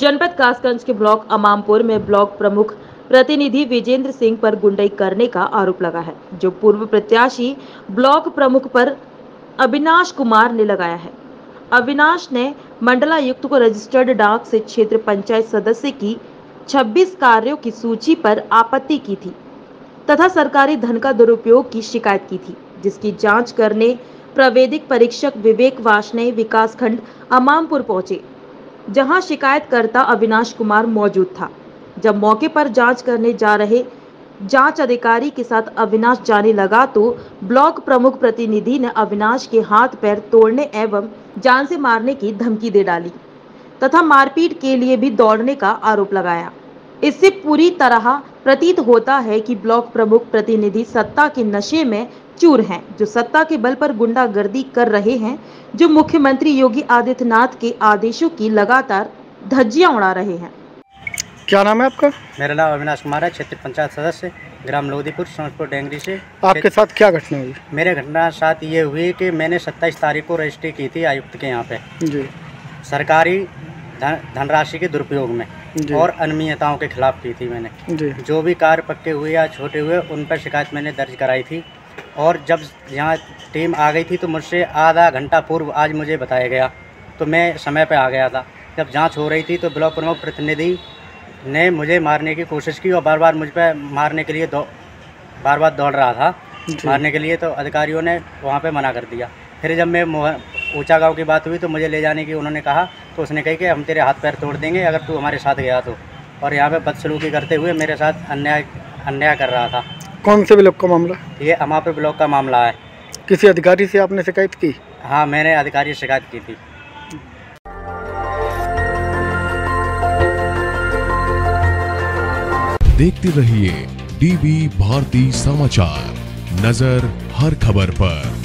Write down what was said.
जनपद कासगंज के ब्लॉक अमामपुर में ब्लॉक प्रमुख प्रतिनिधि विजेंद्र सिंह पर गुंडाई करने का आरोप लगा है, जो पूर्व प्रत्याशी ब्लॉक प्रमुख पर अविनाश कुमार ने लगाया है। अविनाश ने मंडलायुक्त को रजिस्टर्ड डाक से क्षेत्र पंचायत सदस्य की 26 कार्यों की सूची पर आपत्ति की थी तथा सरकारी धन का दुरुपयोग की शिकायत की थी, जिसकी जांच करने प्राविधिक परीक्षक विवेक वार्ष्णेय विकासखंड अमामपुर पहुंचे, जहां शिकायतकर्ता अविनाश कुमार मौजूद था। जब मौके पर जांच करने जा रहे जांच अधिकारी के साथ अविनाश जाने लगा तो ब्लॉक प्रमुख प्रतिनिधि ने अविनाश के हाथ पैर तोड़ने एवं जान से मारने की धमकी दे डाली तथा मारपीट के लिए भी दौड़ने का आरोप लगाया। इससे पूरी तरह प्रतीत होता है कि ब्लॉक प्रमुख प्रतिनिधि सत्ता के नशे में चूर हैं, जो सत्ता के बल पर गुंडागर्दी कर रहे हैं, जो मुख्यमंत्री योगी आदित्यनाथ के आदेशों की लगातार धज्जियां उड़ा रहे हैं। क्या नाम है आपका? मेरा नाम अविनाश कुमार है, क्षेत्र पंचायत सदस्य, ग्राम लोधीपुर, समस्तपुर डेंगरी से। आपके साथ क्या घटना हुई? मेरे घटना साथ ये हुई कि मैंने 27 तारीख को रजिस्ट्री की थी आयुक्त के यहाँ पे जी। सरकारी धनराशि के दुरुपयोग में और अनियमितताओं के खिलाफ की थी मैंने जी। जो भी कार्य पक्के हुए या छोटे हुए उन पर शिकायत मैंने दर्ज कराई थी। और जब यहाँ टीम आ गई थी तो मुझसे आधा घंटा पूर्व आज मुझे बताया गया, तो मैं समय पर आ गया था। जब जाँच हो रही थी तो ब्लॉक प्रमुख प्रतिनिधि ने मुझे मारने की कोशिश की और बार बार मुझ पर मारने के लिए बार बार दौड़ रहा था मारने के लिए, तो अधिकारियों ने वहाँ पे मना कर दिया। फिर जब मैं ऊंचा गांव की बात हुई तो मुझे ले जाने की उन्होंने कहा, तो उसने कही कि हम तेरे हाथ पैर तोड़ देंगे अगर तू हमारे साथ गया तो। और यहाँ पे बदसलूकी करते हुए मेरे साथ अन्याय कर रहा था। कौन से ब्लॉक का मामला? ये अमामपुर ब्लॉक का मामला है। किसी अधिकारी से आपने शिकायत की? हाँ, मैंने अधिकारी से शिकायत की थी। देखते रहिए डीबी भारती समाचार, नजर हर खबर पर।